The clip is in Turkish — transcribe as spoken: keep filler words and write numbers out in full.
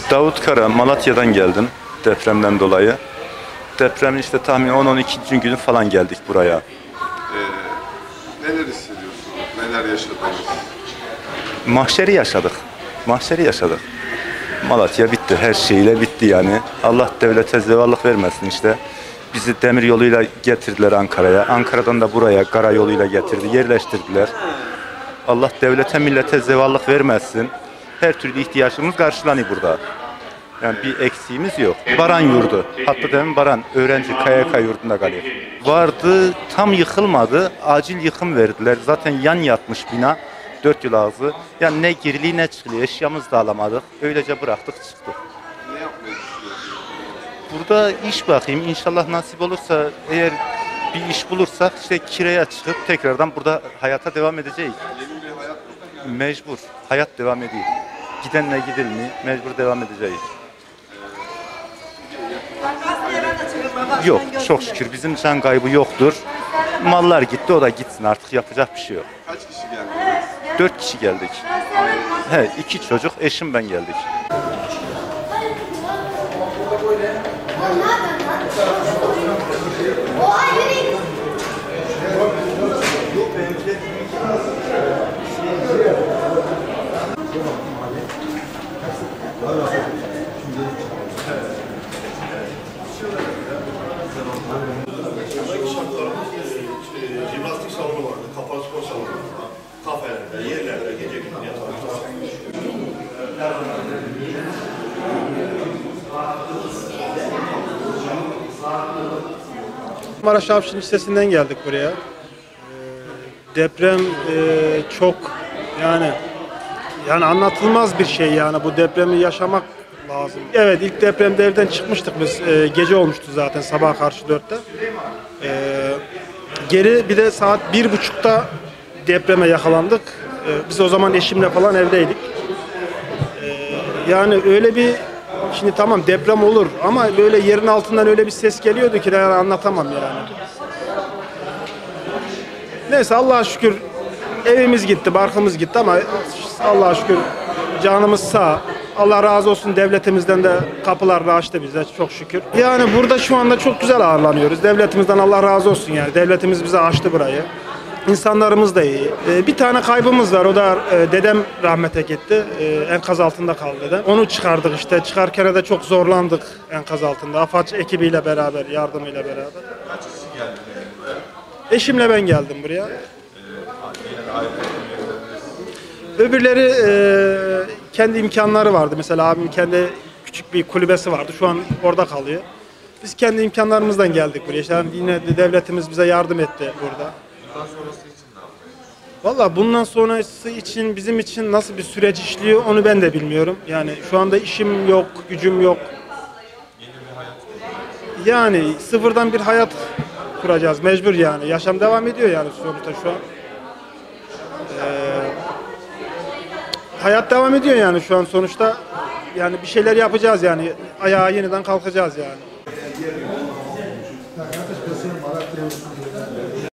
Davut Kara, Malatya'dan geldim depremden dolayı. Depremin işte tahmin on on ikinci günü falan geldik buraya. Ee, neler hissediyorsunuz? Neler yaşadınız? Mahşeri yaşadık. Mahşeri yaşadık. Malatya bitti. Her şeyiyle bitti yani. Allah devlete zevallık vermesin işte. Bizi demir yoluyla getirdiler Ankara'ya. Ankara'dan da buraya karayoluyla getirdi. Yerleştirdiler. Allah devlete millete zevallık vermesin. Her türlü ihtiyaçımız karşılanıyor burada. Yani bir eksiğimiz yok. Baran yurdu. Hatta demin Baran öğrenci K Y K yurdunda kalıyor. Vardı, tam yıkılmadı. Acil yıkım verdiler. Zaten yan yatmış bina. Dört yıl ağzı. Yani ne giriliği ne çıkılıyor. Eşyamızı da alamadık. Öylece bıraktık çıktık. Ne yapmayı düşünüyorsunuz? Burada iş bakayım. İnşallah nasip olursa, eğer bir iş bulursak işte kiraya çıkıp tekrardan burada hayata devam edeceğiz. Yeni bir hayat mı? Mecbur. Hayat devam ediyor. Gidenle gidilmiyor. Mecbur devam edeceğiz. Yok, çok şükür bizim can kaybı yoktur. Mallar gitti, o da gitsin artık, yapacak bir şey yok. Kaç kişi geldiniz? Dört kişi geldik. He, iki çocuk, eşim ben geldik. Jimnastik salonu vardı, kapalı spor salonu vardı. Kafelerde, yerlerde, gece gündüz yatardık. Maraş Avşin Lisesi'nden geldik buraya. Ee, deprem e, çok yani yani anlatılmaz bir şey yani, bu depremi yaşamak lazım. Evet, ilk depremde evden çıkmıştık biz. Ee, gece olmuştu zaten, sabaha karşı dörtte. Ee, geri bir de saat bir buçukta depreme yakalandık. Ee, biz o zaman eşimle falan evdeydik. Ee, yani öyle bir, şimdi tamam deprem olur ama böyle yerin altından öyle bir ses geliyordu ki yani anlatamam yani. Neyse, Allah'a şükür evimiz gitti, barkımız gitti ama Allah'a şükür canımız sağ. Allah razı olsun, devletimizden de kapılarını açtı bize çok şükür. Yani burada şu anda çok güzel ağırlanıyoruz. Devletimizden Allah razı olsun yani. Devletimiz bize açtı burayı. İnsanlarımız da iyi. Ee, bir tane kaybımız var. O da e, dedem rahmete gitti. Ee, enkaz altında kaldı dedem. Onu çıkardık işte. Çıkarken de çok zorlandık enkaz altında. AFAD ekibiyle beraber, yardımıyla beraber. Kaç kişi geldiniz buraya? Eşimle ben geldim buraya. Öbürleri e, kendi imkanları vardı. Mesela abim kendi küçük bir kulübesi vardı. Şu an orada kalıyor. Biz kendi imkanlarımızdan geldik buraya. İşte yani yine de devletimiz bize yardım etti burada. Bundan sonrası için ne yapmayı? Valla bundan sonrası için, bizim için nasıl bir süreç işliyor onu ben de bilmiyorum. Yani şu anda işim yok, gücüm yok. Yeni bir hayat kurmak. Yani sıfırdan bir hayat kuracağız mecbur yani. Yaşam devam ediyor yani sonuçta şu an. Ee, hayat devam ediyor yani şu an sonuçta. Yani bir şeyler yapacağız yani. Ayağa yeniden kalkacağız yani.